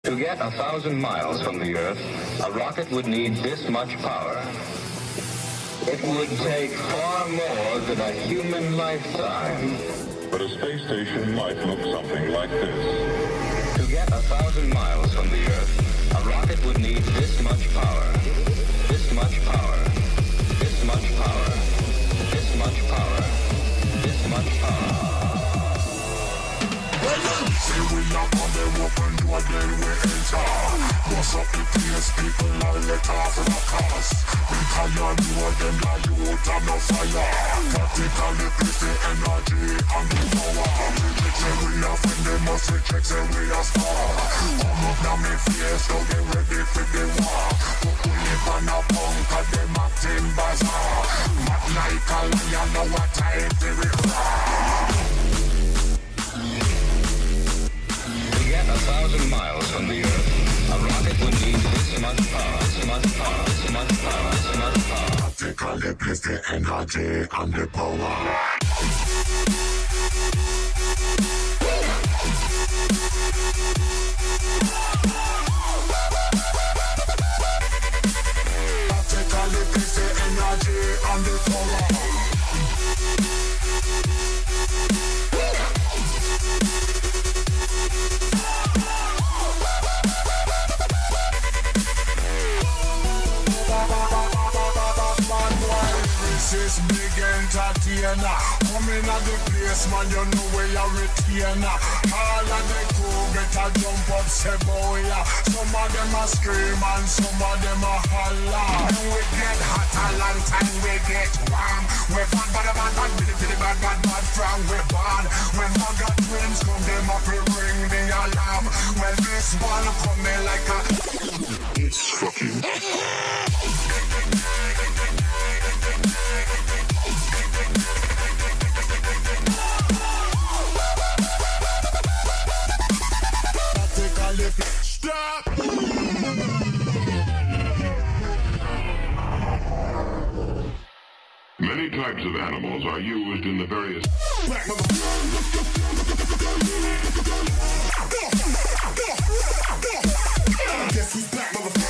To get 1,000 miles from the Earth, a rocket would need this much power. It would take far more than a human lifetime. But a space station might look something like this. To get 1,000 miles from the Earth, a rocket would need this much power. This much power. This much power. This much power. This much power. Say we up on the open door, then we enter. Bust up the place, people now let off the cars. Because you know them that you out of no fire. Practically place the energy and the power. Say we are when they must check, say we are star. Come up now me face, so get ready for the war. But we live on a punk and them acting bazaar. Mad like a lion, know what time to roar. 1,000 miles from the Earth, a rocket would need this much power, this much power, this much power, this much power. Practically place the energy and the power. Practically place the energy and the power. This big entertainer, coming at the place, man, you know where you're retainer. All of the crew get a jump up, say booyah. Some of them a scream and some of them a holler. When we get hot a long time, we get warm. We're fun, bad, bitty, bad, from we born. When Mugger twins come, them up, we ring the alarm. When this one coming like a... It's fucking... Stop! Many types of animals are used in the various... Guess who's back,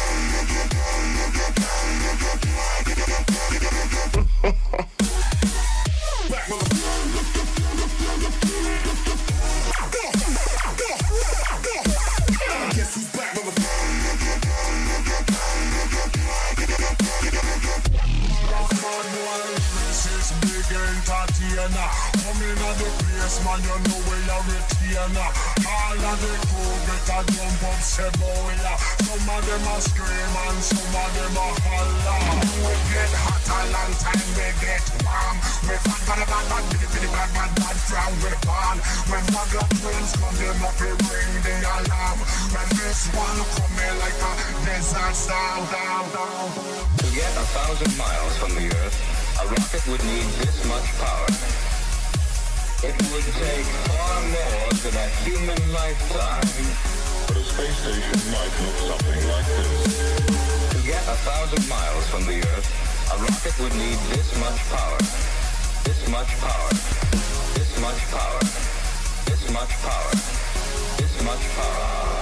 coming at the place, man, you know where you're retainer. All of the crew get a jump up, say booyah. Some of them a scream and some of them a holler. We get hot a long time, we get warm. We fun, bad, bitty, bad, from we born. When Mugger twins come, them up, we ring the alarm. When this one coming like a desert storm. To get 1,000 miles from the Earth, a rocket would need this much power. It would take far more than a human lifetime. But a space station might look something like this. To get 1,000 miles from the Earth, a rocket would need this much power. This much power. This much power. This much power. This much power.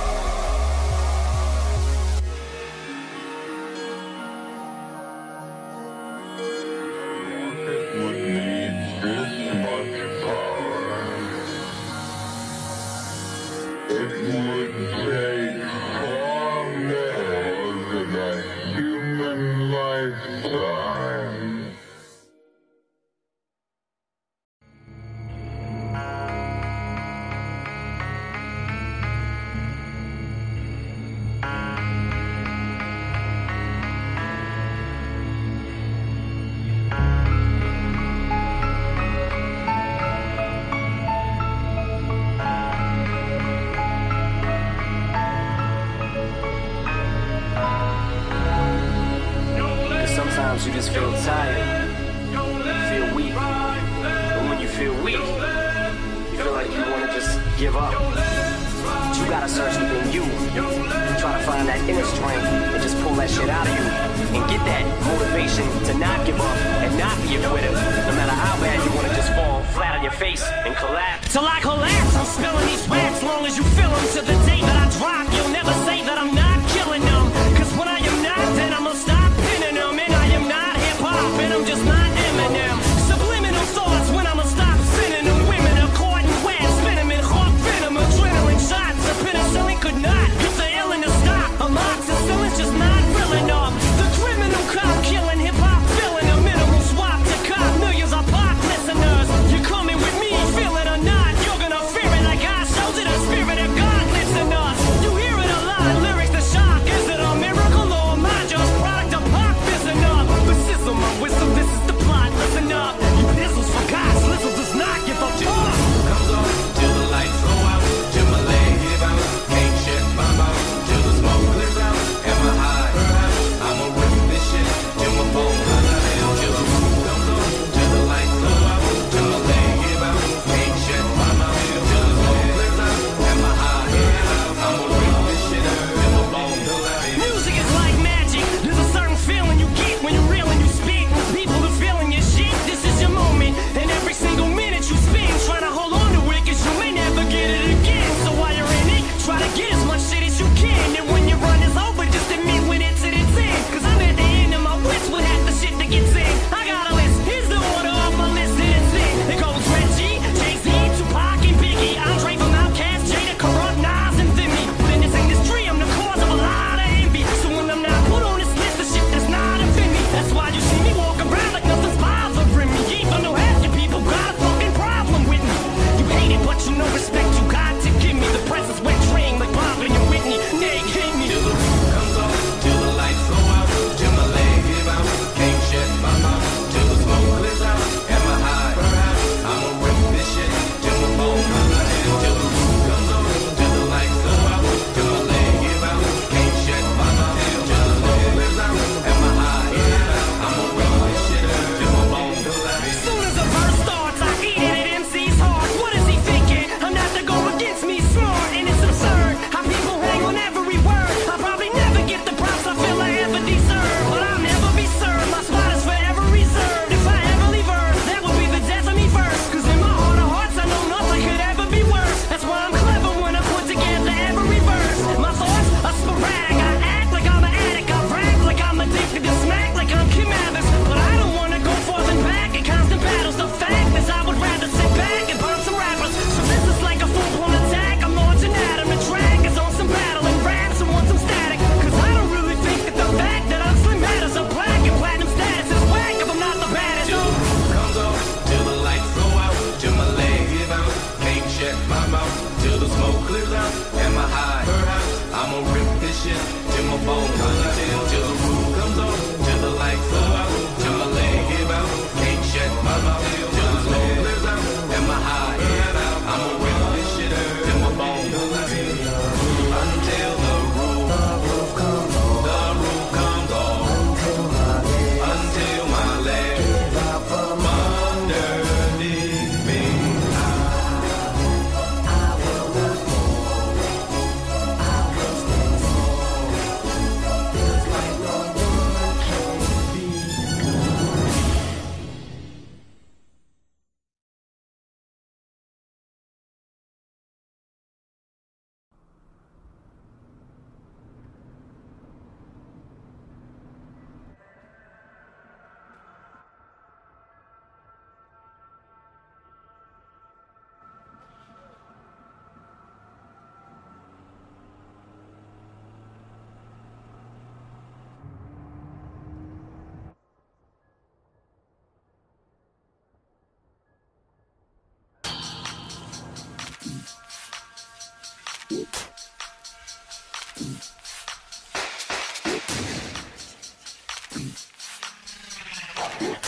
You just feel tired, you feel weak, and when you feel weak, you feel like you want to just give up. But you gotta search within you, try to find that inner strength and just pull that shit out of you, and get that motivation to not give up and not be a quitter, no matter how bad you want to just fall flat on your face and collapse. Till I collapse, I'm spilling these raps, long as you feel them to the day that I drop, you'll never say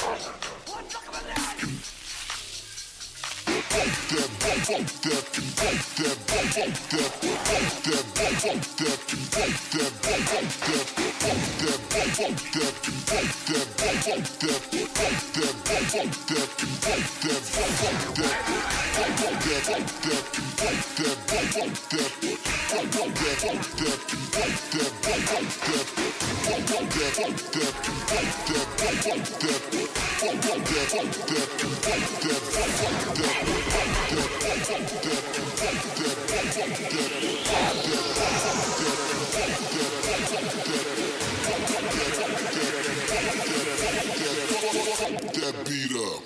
That beat up.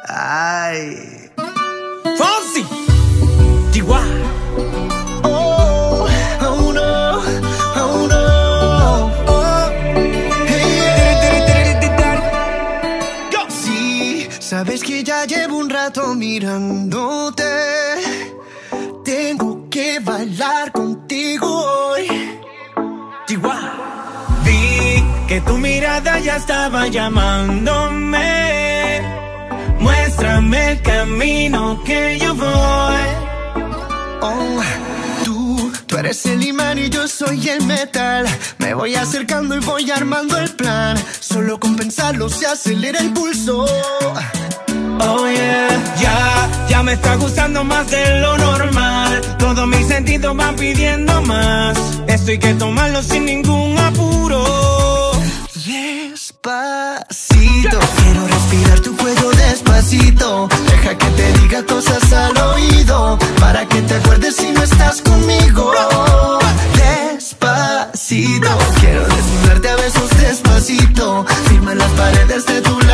Ay. Fonsi, Chihuahua. Oh, oh no, oh no. Oh, hey, yeah. Sí, sabes que ya llevo un rato mirándote. Tengo que bailar contigo hoy. Chihuahua. Vi que tu mirada ya estaba llamándome. Muéstrame el camino que yo voy. Oh, tú eres el imán y yo soy el metal. Me voy acercando y voy armando el plan. Solo con pensarlo se acelera el pulso. Oh yeah, ya me está gustando más de lo normal. Todos mis sentidos van pidiendo más. Esto hay que tomarlo sin ningún apuro. Despacito, quiero respirar tu cuello despacito. Deja que te diga cosas al oído, para que te acuerdes si no estás conmigo. Despacito, quiero desnudarte a besos despacito. Firma las paredes de tu